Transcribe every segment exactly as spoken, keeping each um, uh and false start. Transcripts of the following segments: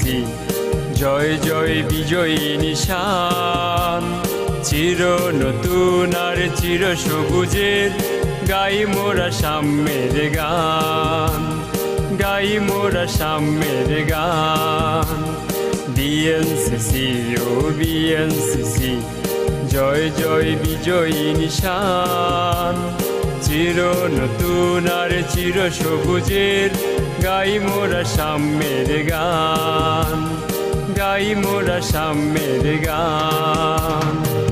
C জয় জয় বিজয়ী নিশান। চির নতুন আর চির সবুজের গাই মোরা সাম্যের গান, গাই মোরা সাম্যের গান। বি এন সি সি ও বি এন সি সি জয় জয় বিজয়ী নিশান। চির নতুন আর চির সবুজের গাই মোরা সাম্যের গান, গাই মোরা সাম্যের গান।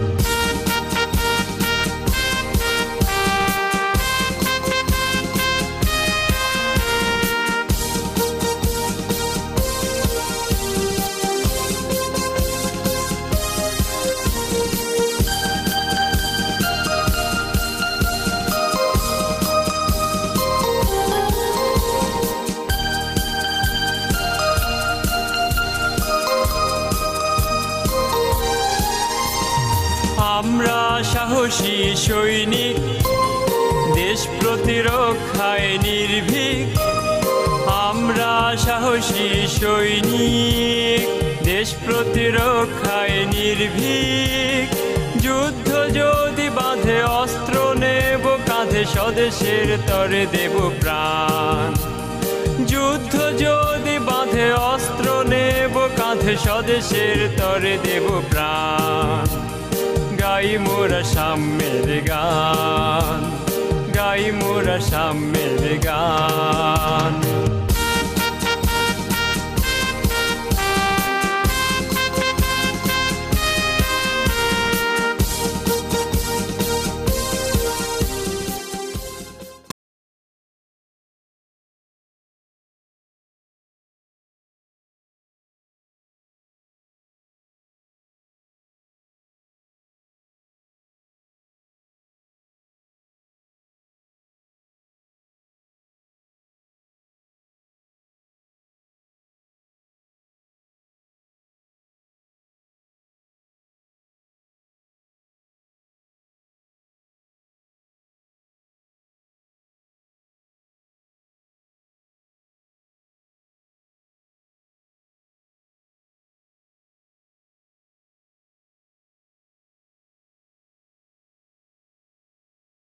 আমরা সাহসী সৈনিক, দেশ প্রতিরক্ষায় নির্ভীক। আমরা সাহসী সৈনিক, দেশ প্রতিরক্ষায় নির্ভীক। যুদ্ধ যদি বাঁধে অস্ত্র নেব কাঁধে, স্বদেশের তরে দেব প্রাণ। যুদ্ধ যদি বাঁধে অস্ত্র নেব কাঁধে, স্বদেশের তরে দেব প্রাণ। গাই মোরা সাম্যের গান, গাই মোরা সাম্যের গান।